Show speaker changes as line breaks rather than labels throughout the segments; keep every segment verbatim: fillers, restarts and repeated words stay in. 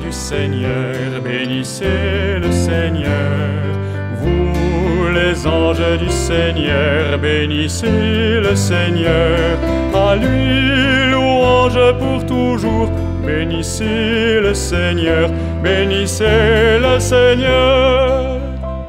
du Seigneur, bénissez le Seigneur. Vous les anges du Seigneur, bénissez le Seigneur. À lui louange pour toujours, bénissez le Seigneur, bénissez le Seigneur.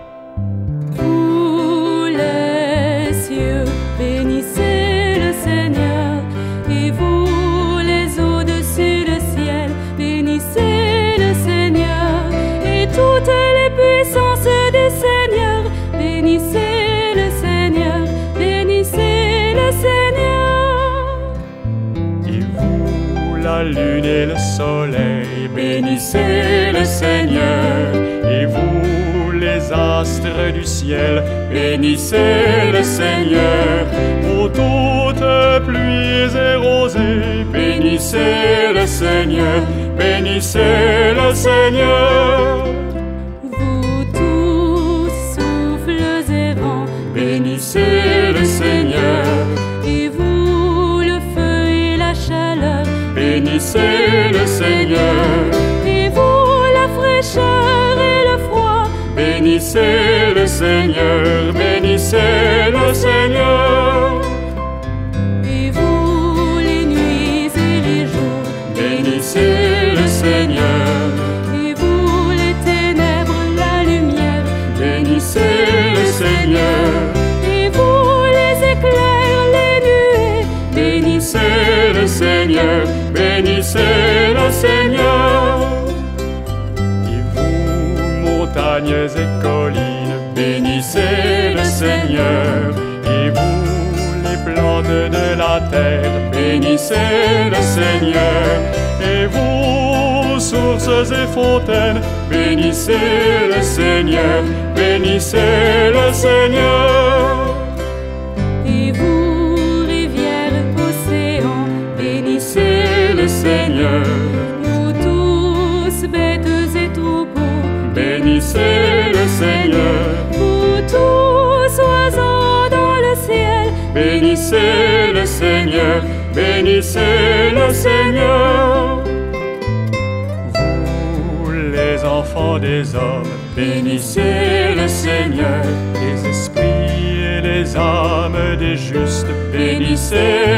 Vous les cieux, bénissez le Seigneur, et vous les au-dessus le ciel, bénissez le Seigneur, et toutes les puissances du Seigneur, bénissez le Seigneur, bénissez le Seigneur.
Et vous, la lune et le soleil, bénissez le Seigneur. Et vous, les astres du ciel, bénissez le Seigneur. Ô toutes pluies et rosées, bénissez le Seigneur, bénissez le Seigneur.
Vous tous, souffles et vents,
Bénissez le Seigneur,
et vous, le feu et la chaleur,
bénissez le Seigneur,
et vous, la fraîcheur et le froid,
bénissez le Seigneur, bénissez le Seigneur,
et vous, les nuits et les jours,
bénissez le Seigneur,
et vous, les ténèbres, la lumière,
bénissez le Seigneur,
et vous, les éclairs, les nuées,
bénissez le Seigneur, bénissez le Seigneur. Et vous, montagnes et collines, bénissez le Seigneur. Et vous, les plantes de la terre, bénissez le Seigneur. Et vous, sources et fontaines, bénissez le Seigneur, bénissez le Seigneur.
et vous, rivières, océans, bénissez
Le Seigneur,
vous tous, bêtes et troupeaux,
bénissez le Seigneur,
vous tous, oiseaux dans le ciel,
bénissez le Seigneur, bénissez le Seigneur. Vous, les enfants des hommes, bénissez le Seigneur. Les esprits et les âmes des justes, bénissez